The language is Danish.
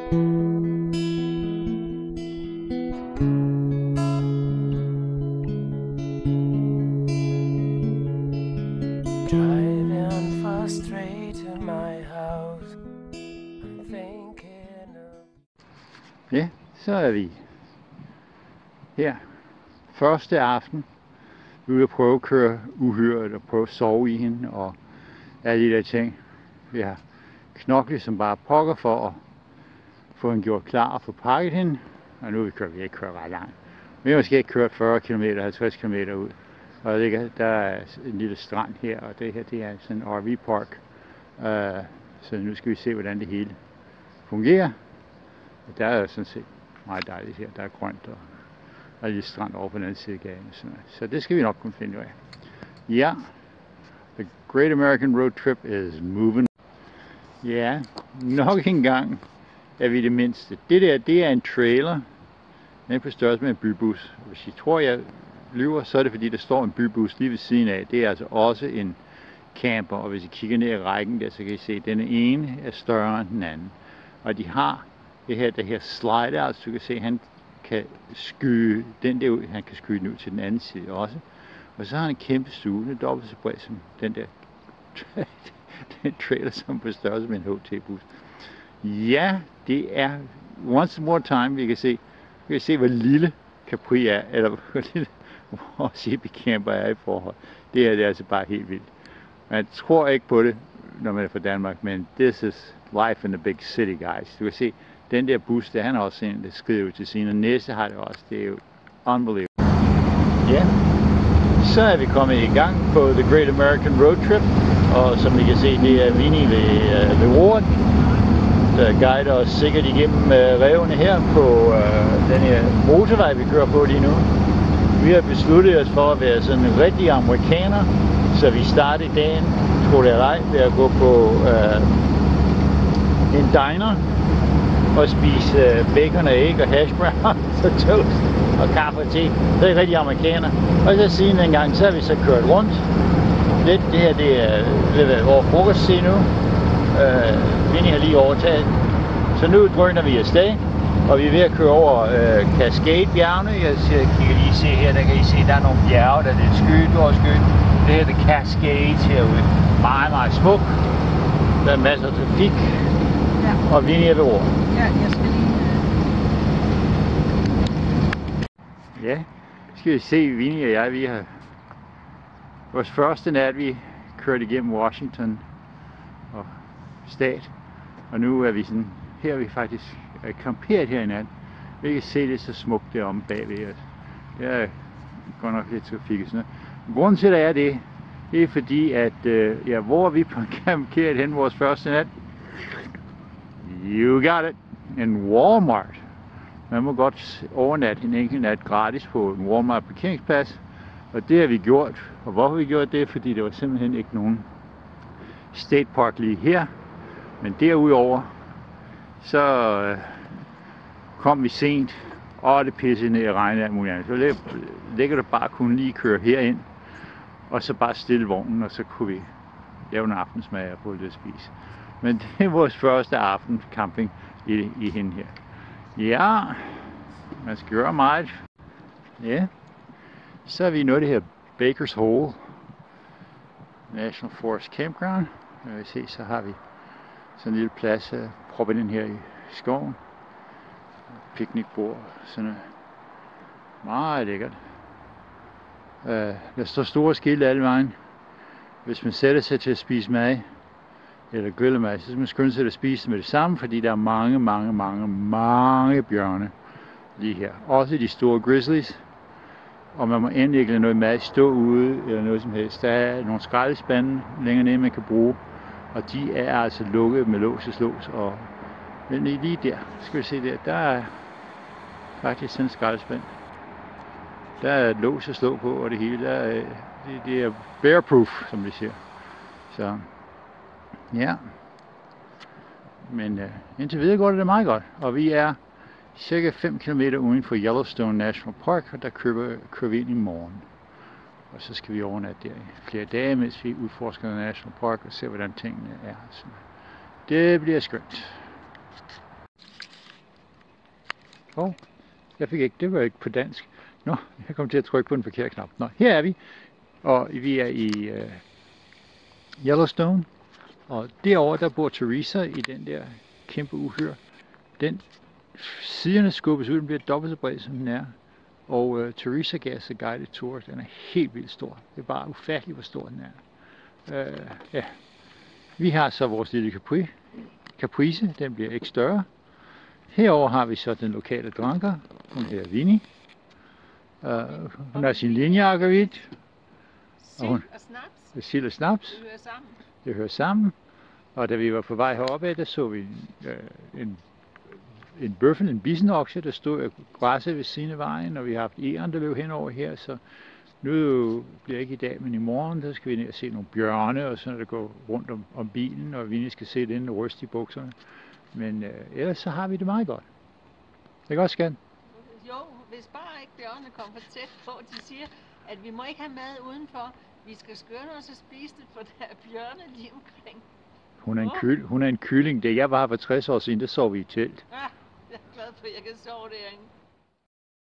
Driving fast straight to my house. I'm thinking of... Ja, så er vi her første aften ude at prøve at køre uhyret og prøve at sove i hende og alle de der ting. Vi har knoklet som bare pokker for at få hende gjort klar og få pakket hende. Og nu har vi ikke kørt ret langt. Vi har måske ikke kørt 40 km, 50 km ud. Og der er en lille strand her, og det her det er sådan en RV-park. Så nu skal vi se, hvordan det hele fungerer. Og der er jo sådan set meget dejligt her. Der er grønt og lidt strand over på den anden side af gaden. Så det skal vi nok kunne finde ud af. Ja, the Great American Road Trip is moving. Ja, nok en gang er vi det mindste. Det der, det er en trailer. Den er på størrelse med en bybus. Hvis I tror, jeg lyver, så er det fordi, der står en bybus lige ved siden af. Det er altså også en camper. Og hvis I kigger ned i rækken der, så kan I se, at den ene er større end den anden. Og de har det her slider, altså du kan se, at han kan skyde den der ud. Han kan skyde den ud til den anden side også. Og så har han en kæmpe stue. Det er dobbelt så bred som den der den trailer, som på størrelse med en HT-bus. Ja, det er once more time, vi kan se, hvor lille Capri er, eller hvor lille vores Jeep camper er i forhold. Det her det er altså bare helt vildt. Man tror ikke på det, når man er fra Danmark, men this is life in the big city, guys. Du kan se, den der bus, der han har også en, der skrider ud til siden, og næste har det også. Det er jo unbelievable. Ja, så er vi kommet i gang på The Great American Road Trip, og som I kan se, det er Vinnie ved roret, der guider os sikkert igennem revene her på den her motorvej, vi kører på lige nu. Vi har besluttet os for at være sådan en rigtig amerikaner, så vi starter dagen, tror det er rej, ved at gå på en diner og spise bacon og æg og hash browns og toast og kaffe og te. Det er rigtig amerikaner. Og så siden en gang, så har vi så kørt rundt lidt. Det her det er ved over frokosttid nu. Vinnie har lige overtaget. Så nu drøner vi afsted, og vi er ved at køre over Cascade-bjergene. Jeg kan lige se her, der kan I se, der er nogle bjerge, der er lidt skyet over skyet. Det her er The Cascades herude. Meget, meget smuk. Der er masser af trafik. Ja. Og Vinnie er ved roret. Ja, jeg skal lige... Ja, skal vi se, Vinnie og jeg, vi har vores første nat, vi kørte igennem Washington og stat. Og nu er vi sådan, her er vi faktisk camperet her i nat. Vi kan se det så smukt deromme bagved os. Det er godt nok lidt trafik og sådan noget. Grunden til, at det er fordi, at ja, hvor er vi camperet hen vores første nat? You got it! En Walmart. Man må godt overnatte en enkelt nat gratis på en Walmart parkeringsplads. Og det har vi gjort. Og hvorfor vi gjort det? Fordi der var simpelthen ikke nogen state park lige her. Men derudover, så kom vi sent. Og det pissede ned i regn af muligt andet. Så ligger du bare kunne lige køre herind. Og så bare stille vognen, og så kunne vi lave en aftensmad og få lidt at spise. Men det er vores første aften camping i hende her. Ja, man skal gøre meget. Ja, så er vi nået det her Baker's Hole National Forest Campground. Jeg vil se, så har vi sådan en lille plads proppet ind her i skoven. Piknikbord, sådan noget. Meget lækkert. Der står store skilte alle vejen. Hvis man sætter sig til at spise mad, eller grillemad, så skal man skynde sig at spise med det samme, fordi der er mange bjørne lige her. Også de store grizzlies. Og man må endelig ikke lade noget mad stå ude, eller noget som helst. Der er nogle skraldespande længere nede, man kan bruge. Og de er altså lukket med lås og slås. Og men lige der, skal vi se der er faktisk sådan en skraldespand. Der er lås og slå på, og det hele. Det er bear-proof, som vi siger. Så ja. Men indtil videre går det meget godt. Og vi er cirka 5 km uden for Yellowstone National Park, og der kører vi ind i morgen. Og så skal vi overnatte der i flere dage, mens vi udforsker National Park og ser, hvordan tingene er. Så det bliver skønt. Jeg fik ikke, det var ikke på dansk. Nå, jeg kom til at trykke på den forkerte knap. Nå, her er vi. Og vi er i Yellowstone. Og derovre, der bor Teresa i den der kæmpe uhyre. Den siderne skubbes ud, den bliver dobbelt så bred, som den er. Og Teresa gav os guided tour. Den er helt vildt stor. Det er bare ufatteligt, hvor stor den er. Ja. Vi har så vores lille Caprice. Den bliver ikke større. Herover har vi så den lokale dranker. Hun hedder Vinnie. Hun har sin linjeakkerit. Sild og snaps. Sild og snaps. Det hører sammen. Det hører sammen. Og da vi var på vej heroppe, der så vi en bøffel, en bisenokse, der stod og græssede ved siden af vejen, og vi har haft egern, der løb henover her, så nu bliver ikke i dag, men i morgen, der skal vi ned og se nogle bjørne, og sådan, der går rundt om bilen, og vi skal se den og ryste i bukserne. Men ellers så har vi det meget godt. Ikke også, Skan? Jo, hvis bare ikke bjørnene kommer for tæt på. De siger, at vi må ikke have mad udenfor. Vi skal skynde os at spise det, for der er bjørne lige omkring. Hun er en kylling. Da jeg var her for 60 år siden, der sov vi i telt. Ja, jeg er glad for, at jeg kan sove derinde.